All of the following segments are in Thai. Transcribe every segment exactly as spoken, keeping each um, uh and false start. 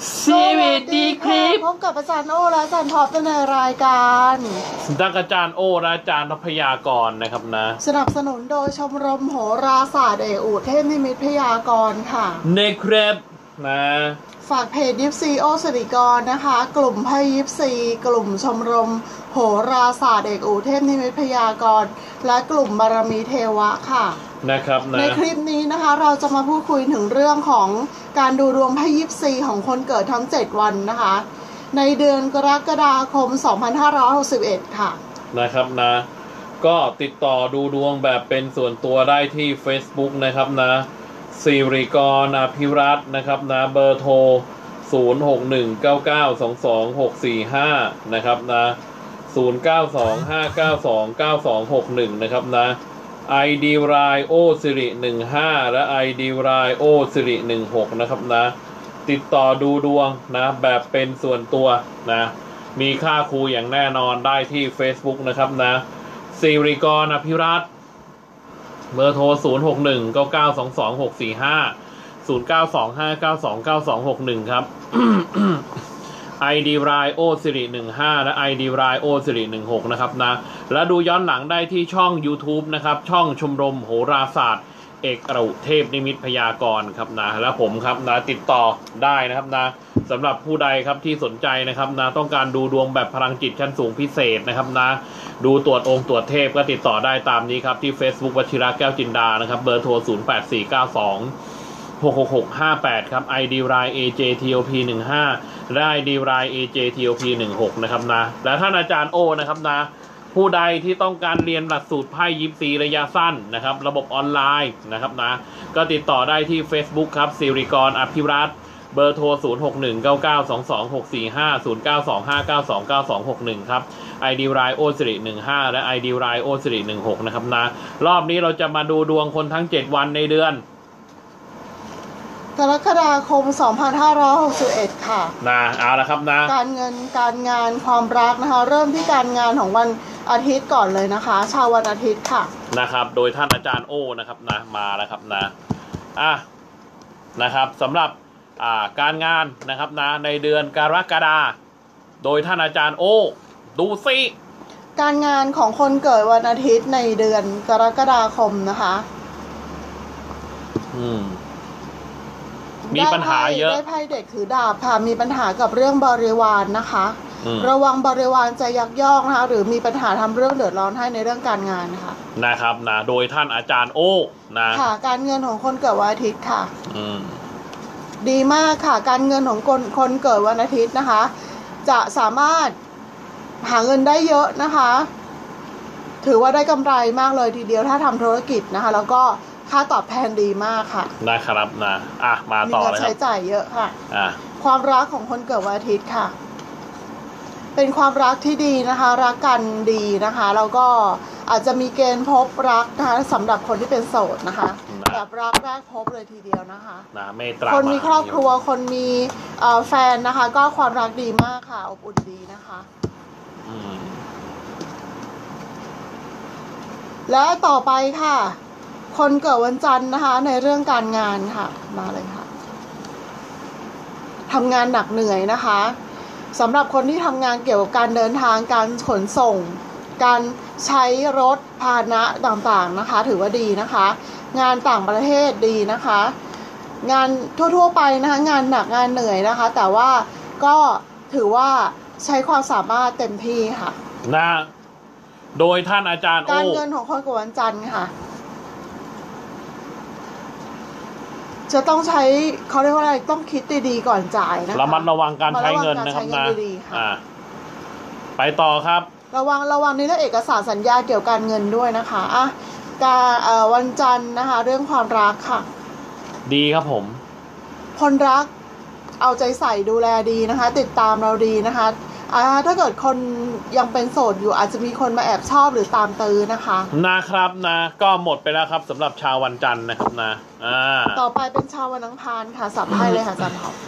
สวัสดีครับพบกับอาจารย์โอและอาจารย์ท็อปในรายการดังอาจารย์โอและอาจารย์พยากรณ์นะครับนะสนับสนุนโดยชมรมโหราศาสตร์เอกอุเทพนิมิตพยากรณ์ค่ะในครับนะฝากเพจยิปซีโอสิริกรนะคะกลุ่มไพ่ยิปซีกลุ่มชมรมโหราศาสตร์เอกอุเทพนิมิตพยากรณ์และกลุ่มบารมีเทวะค่ะนะครับนะในคลิปนี้นะคะเราจะมาพูดคุยถึงเรื่องของการดูดวงไพ่ยิปซีของคนเกิดทั้งเจ็ดวันนะคะในเดือนกรกฎาคมสองพันห้าร้อยหกสิบเอ็ดค่ะนะครับนะก็ติดต่อดูดวงแบบเป็นส่วนตัวได้ที่ Facebook นะครับนะสิริกรอภิรัตน์นะครับนะเบอร์โทรศูนย์ หก หนึ่ง เก้า เก้า สอง สอง หก สี่ ห้านะครับนะศูนย์ เก้า สอง ห้า เก้า สอง เก้า สอง หก หนึ่งนะครับนะ ไอ ดี รายโอสิริหนึ่งห้าและ ไอ ดี รายโอสิริหนึ่งหกนะครับนะติดต่อดูดวงนะแบบเป็นส่วนตัวนะมีค่าครูอย่างแน่นอนได้ที่ Facebook นะครับนะสิริกรอภิรัตน์เบอร์โทรศูนย์ หก หนึ่ง เก้า เก้า สอง สอง หก สี่ ห้า ศูนย์ เก้า สอง ห้า เก้า สอง เก้า สอง หก หนึ่งครับ ไอ ดี รายโอสิริหนึ่งห้าและ ไอ ดี รายโอสิริหนึ่งหกนะครับนะและดูย้อนหลังได้ที่ช่อง YouTube นะครับช่องชมรมโหราศาสตร์เอกอุเทพนิมิตพยากรณ์ครับนะและผมครับนะติดต่อได้นะครับนะสำหรับผู้ใดครับที่สนใจนะครับนะต้องการดูดวงแบบพลังจิตชั้นสูงพิเศษนะครับนะดูตรวจองค์ตรวจเทพก็ติดต่อได้ตามนี้ครับที่ Facebook วชิระแก้วจินดานะครับเบอร์โทรศูนย์ แปด สี่ เก้า สอง หก หก หก ห้า แปดครับ ไอ ดี ราย เอ เจ ที โอ พี หนึ่งห้าและ ไอ ดี ราย เอ เจ ที โอ พี หนึ่งหกนะครับนะและท่านอาจารย์โอนะครับนะผู้ใดที่ต้องการเรียนหลักสูตรไพ่ยิปซีระยะสั้นนะครับระบบออนไลน์นะครับนะก็ติดต่อได้ที่ Facebook ครับสิริกรอภิรัตน์เบอร์โทรศูนย์ หก หนึ่ง เก้า เก้า สอง สอง หก สี่ ห้า ศูนย์ เก้า สอง ห้า เก้า สอง เก้า สอง หก หนึ่งครับ ไอ ดี รายโอสิริหนึ่งห้าและ ไอ ดี รายโอสิริหนึ่งหกนะครับนะรอบนี้เราจะมาดูดวงคนทั้งเจ็ดวันในเดือนกรกฎาคมสองพันห้าร้อยหกสิบเอ็ดค่ะนะเอาละครับนะการเงินการงานความรักนะคะเริ่มที่การงานของวันอาทิตย์ก่อนเลยนะคะชาววันอาทิตย์ค่ะนะครับโดยท่านอาจารย์โอนะครับนะมาแล้วครับนะอ่ะนะครับสำหรับอ่าการงานนะครับนะในเดือนกรกฎาโดยท่านอาจารย์โอดูซิการงานของคนเกิดวันอาทิตย์ในเดือนกรกฎาคมนะคะอืมมีปัญหาเยอะได้ไพ่เด็กถือดาบค่ะมีปัญหากับเรื่องบริวารนะคะระวังบริวารจะยักยอกนะคะหรือมีปัญหาทำเรื่องเดือดร้อนให้ในเรื่องการงานค่ะนะครับนะโดยท่านอาจารย์โอนะค่ะการเงินของคนเกิดวันอาทิตย์ค่ะอืมดีมากค่ะการเงินของคนคนเกิดวันอาทิตย์นะคะจะสามารถหาเงินได้เยอะนะคะถือว่าได้กำไรมากเลยทีเดียวถ้าทำธุรกิจนะคะแล้วก็ค่าตอบแทนดีมากค่ะนะครับนะอ่ะมาต่อเลยครับมีเงินใช้จ่ายเยอะค่ะอ่ะความรักของคนเกิดวันอาทิตย์ค่ะเป็นความรักที่ดีนะคะรักกันดีนะคะแล้วก็อาจจะมีเกณฑ์พบรักนะคะสำหรับคนที่เป็นโสดนะคะแบบรักแรกพบเลยทีเดียวนะคะนะเมตตาคนมีครอบครัวคนมีแฟนนะคะก็ความรักดีมากค่ะอบอุ่นดีนะคะและต่อไปค่ะคนเกิดวันจันทร์นะคะในเรื่องการงานค่ะมาเลยค่ะทำงานหนักเหนื่อยนะคะสำหรับคนที่ทำงานเกี่ยวกับการเดินทางการขนส่งการใช้รถพาหนะต่างๆนะคะถือว่าดีนะคะงานต่างประเทศดีนะคะงานทั่วๆไปนะคะงานหนักงานเหนื่อยนะคะแต่ว่าก็ถือว่าใช้ความสามารถเต็มที่ค่ะนะโดยท่านอาจารย์โอการเงินของคนเกิดวันจันทร์ค่ะจะต้องใช้เขาเรียกว่าอะไรต้องคิดดีๆก่อนจ่ายนะคะระมัดระวังการใช้เงินนะครับนะอ่าไปต่อครับระวังระวังในเรื่องเอกสารสัญญาเกี่ยวกับการเงินด้วยนะคะอ่ะการเอ่อวันจันทร์นะคะเรื่องความรักค่ะดีครับผมคนรักเอาใจใส่ดูแลดีนะคะติดตามเราดีนะคะอ่าถ้าเกิดคนยังเป็นโสดอยู่อาจจะมีคนมาแอบชอบหรือตามตื้อนะคะนะครับนะก็หมดไปแล้วครับสำหรับชาววันจันทร์นะครับนะอ่าต่อไปเป็นชาววันอังคารค่ะสับให้เลยค่ะจันทร์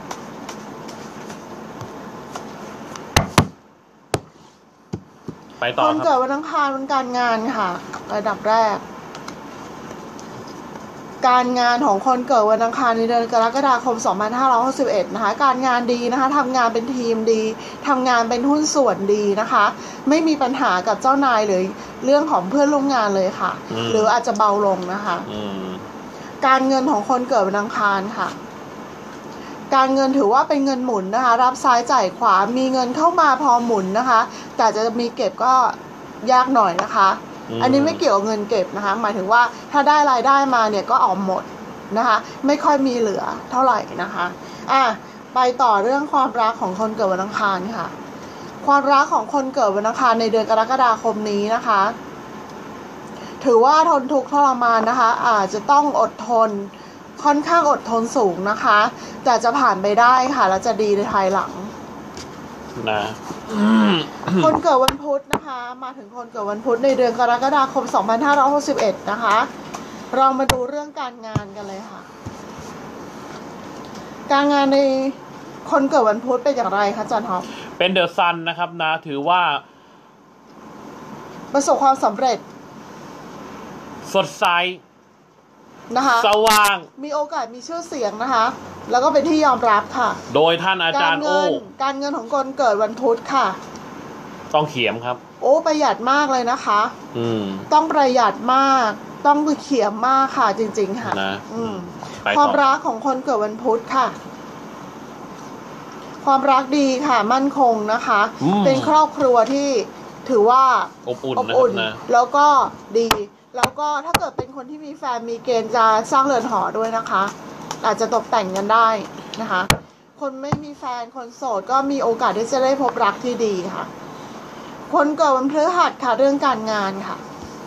ไปต่อครับคนเกิดวันอังคารวันการงานค่ะระดับแรกการงานของคนเกิดวันอังคารในเดือนกรกฎาคม สองพันห้าร้อยหกสิบเอ็ด นะคะการงานดีนะคะทำงานเป็นทีมดีทำงานเป็นหุ้นส่วนดีนะคะไม่มีปัญหากับเจ้านายหรือเรื่องของเพื่อนร่วมงานเลยค่ะหรืออาจจะเบาลงนะคะการเงินของคนเกิดวันอังคารค่ะการเงินถือว่าเป็นเงินหมุนนะคะรับซ้ายจ่ายขวามีเงินเข้ามาพอหมุนนะคะแต่จะมีเก็บก็ยากหน่อยนะคะอันนี้ไม่เกี่ยวกับเงินเก็บนะคะหมายถึงว่าถ้าได้รายได้มาเนี่ยก็ออกหมดนะคะไม่ค่อยมีเหลือเท่าไหร่นะคะอ่ะไปต่อเรื่องความรักของคนเกิดวันอังคารค่ะความรักของคนเกิดวันอังคารในเดือนกรกฎาคมนี้นะคะถือว่าทนทุกข์ทรมานนะคะอาจจะต้องอดทนค่อนข้างอดทนสูงนะคะแต่จะผ่านไปได้ค่ะแล้วจะดีในภายหลังนะคนเกิดวันพุธนะคะมาถึงคนเกิดวันพุธในเดือนกรกฎาคม สองพันห้าร้อยหกสิบเอ็ด นะคะเรามาดูเรื่องการงานกันเลยค่ะการงานในคนเกิดวันพุธเป็นอย่างไรคะจันทร์ท็อปเป็นเดอะซันนะครับนะถือว่าประสบความสำเร็จสดใสนะคะสว่างมีโอกาสมีชื่อเสียงนะคะแล้วก็เป็นที่ยอมรับค่ะโดยท่านอาจารย์โอ้การเงินของคนเกิดวันพุธค่ะต้องเขียมครับโอ้ประหยัดมากเลยนะคะอืมต้องประหยัดมากต้องเขียมมากค่ะจริงๆค่ะนะอืมความรักของคนเกิดวันพุธค่ะความรักดีค่ะมั่นคงนะคะเป็นครอบครัวที่ถือว่าอบอุ่นอบอุ่นแล้วก็ดีแล้วก็ถ้าเกิดเป็นคนที่มีแฟนมีเกณฑ์จะสร้างเรือนหอด้วยนะคะอาจจะตกแต่งกันได้นะคะคนไม่มีแฟนคนโสดก็มีโอกาสที่จะได้พบรักที่ดีค่ะคนเกิดวันพฤหัสค่ะเรื่องการงานค่ะ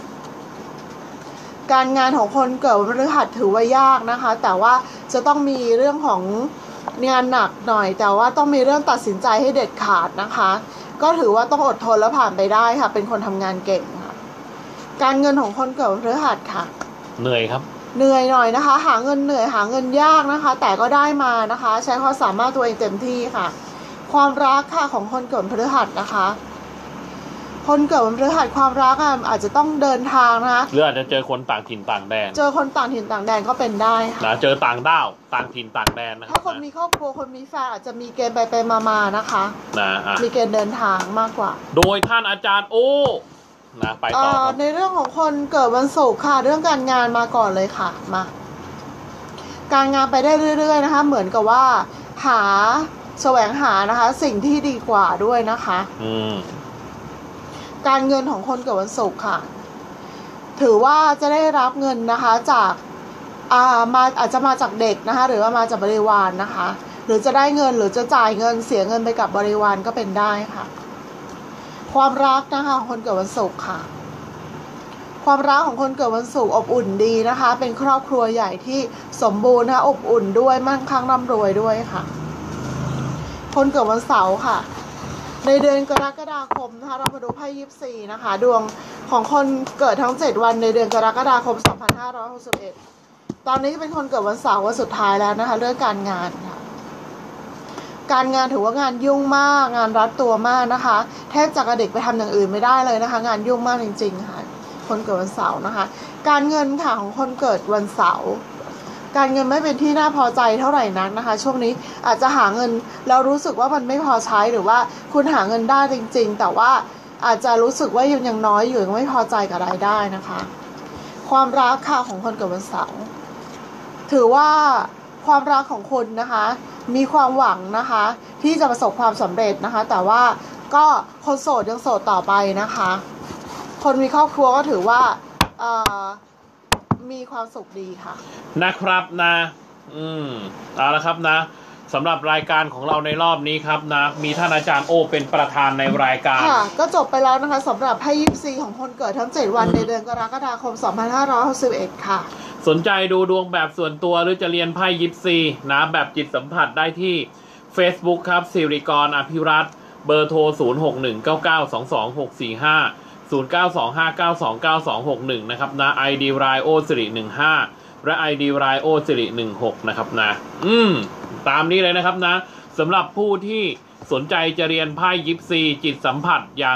การงานของคนเกิดวันพฤหัสถือว่ายากนะคะแต่ว่าจะต้องมีเรื่องของงานหนักหน่อยแต่ว่าต้องมีเรื่องตัดสินใจให้เด็ดขาดนะคะก็ถือว่าต้องอดทนแล้วผ่านไปได้ค่ะเป็นคนทำงานเก่งค่ะการเงินของคนเกิดวันพฤหัสค่ะเหนื่อยครับเหนื่อยหน่อยนะคะหาเงินเหนื่อยหาเงินยากนะคะแต่ก็ได้มานะคะใช้ความสามารถตัวเองเต็มที่ค่ะความรักค่ะของคนเกิดวันพฤหัสนะคะคนเกิดวันพฤหัสความรักอาจจะต้องเดินทางนะคะหรืออาจจะเจอคนต่างถิ่นต่างแดนเจอคนต่างถิ่นต่างแดนก็เป็นได้ค่ะนะเจอต่างด้าวต่างถิ่นต่างแดนนะครับถ้าคนมีครอบครัวคนมีแฟนอาจจะมีเกณฑ์ไปไปมาๆนะคะนะมีเกณฑ์เดินทางมากกว่าโดยท่านอาจารย์โอ้นะไปต่อในเรื่องของคนเกิดวันศุกร์ค่ะเรื่องการงานมาก่อนเลยค่ะมาการงานไปได้เรื่อยๆนะคะเหมือนกับว่าหาแสวงหานะคะสิ่งที่ดีกว่าด้วยนะคะอืมการเงินของคนเกิดวันศุกร์ค่ะถือว่าจะได้รับเงินนะคะจากอ่ามาอาจจะมาจากเด็กนะคะหรือว่ามาจากบริวาร น, นะคะหรือจะได้เงินหรือจะจ่ายเงินเสียเงินไปกับบริวารก็เป็นได้ค่ะความรักนะคะของคนเกิดวันศุกร์ค่ะความรักของคนเกิดวันศุกร์อบอุ่นดีนะคะเป็นครอบครัวใหญ่ที่สมบูรณ์นะคะอบอุ่นด้วยมั่งคั่งร่ำรวยด้วยค่ะคนเกิดวันเสาร์ค่ะในเดือนกรกฎาคมนะคะเรามาดูไพ่ยิปซีนะคะดวงของคนเกิดทั้งเจ็ดวันในเดือนกรกฎาคม สองพันห้าร้อยหกสิบเอ็ด ตอนนี้เป็นคนเกิดวันเสาร์วันสุดท้ายแล้วนะคะเรื่องการงานค่ะการงานถือว่างานยุ่งมากงานรัดตัวมากนะคะแทบจะกระดิกไปทำอย่างอื่นไม่ได้เลยนะคะงานยุ่งมากจริงๆค่ะคนเกิดวันเสาร์นะคะการเงินค่ะของคนเกิดวันเสาร์การเงินไม่เป็นที่น่าพอใจเท่าไหร่นักนะคะช่วงนี้อาจจะหาเงินแล้วรู้สึกว่ามันไม่พอใช้หรือว่าคุณหาเงินได้จริงๆแต่ว่าอาจจะรู้สึกว่ายังน้อยอยู่ยังไม่พอใจกับรายได้นะคะความรักค่ะของคนเกิดวันเสาร์ถือว่าความรักของคุณนะคะมีความหวังนะคะที่จะประสบความสำเร็จนะคะแต่ว่าก็คนโสดยังโสดต่อไปนะคะคนมีครอบครัวก็ถือว่าเอ่อมีความสุขดีค่ะนะครับนะอืมเอาละครับนะสำหรับรายการของเราในรอบนี้ครับนะมีท่านอาจารย์โอเป็นประธานในรายการค่ะก็จบไปแล้วนะคะสำหรับไพ่ยิปซีของคนเกิดทั้งเจ็ดวันในเดือนกรกฎาคม สองพันห้าร้อยหกสิบเอ็ด ค่ะสนใจดูดวงแบบส่วนตัวหรือจะเรียนไพ่ยิปซีนะแบบจิตสัมผัสได้ที่ Facebook ครับสิริกรอภิรัตน์เบอร์โทรศูนย์ หก หนึ่ง เก้า เก้า สอง สอง หก สี่ ห้า ศูนย์ เก้า สอง ห้า เก้า สอง เก้า สอง หก หนึ่งนะครับนะ ไอ ดี รายโอสิริหนึ่งห้าและ ไอ ดี รายโอสิริหนึ่งหกนะครับนะอืมตามนี้เลยนะครับนะสำหรับผู้ที่สนใจจะเรียนไพ่ยิปซีจิตสัมผัสอย่าง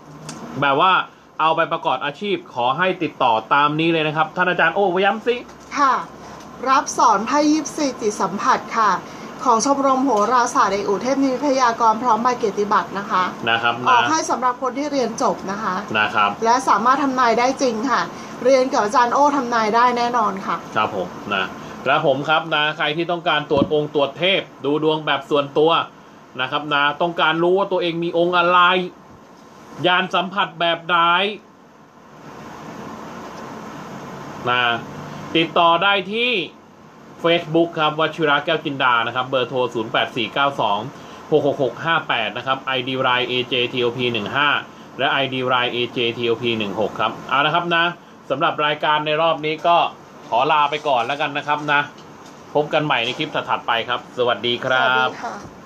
แบบว่าเอาไปประกอบอาชีพขอให้ติดต่อตามนี้เลยนะครับท่านอาจารย์โอ้ย้ำสิค่ะ รับสอนไพ่ยิปซีจิตสัมผัสค่ะ ของชมรมโหราศาสตร์เอกอุเทพนิมิตพยากรณ์พร้อมใบเกียรติบัตรนะคะนะครับออนะกให้สำหรับคนที่เรียนจบนะคะนะครับและสามารถทำนายได้จริงค่ะ เรียนกับอาจารย์โอ้ทำนายได้แน่นอนค่ะครับผมนะแล้วผมครับนะใครที่ต้องการตรวจองค์ตรวจเทพดูดวงแบบส่วนตัวนะครับนะต้องการรู้ว่าตัวเองมีองค์อะไรยานสัมผัสแบบใดนะติดต่อได้ที่ Facebook ครับวชิระแก้วจินดานะครับเบอร์โทร ศูนย์ แปด สี่ เก้า สอง หก หก หก ห้า แปด นะครับ ไอ ดี ไลน์ เอ เจ ที โอ พี หนึ่ง ห้า และ ไอ ดี ไลน์ เอ เจ ที โอ พี หนึ่ง หก ครับเอานะครับนะสำหรับรายการในรอบนี้ก็ขอลาไปก่อนแล้วกันนะครับนะพบกันใหม่ในคลิปถัดๆไปครับ สวัสดีคสรัวัสบดีค่ะ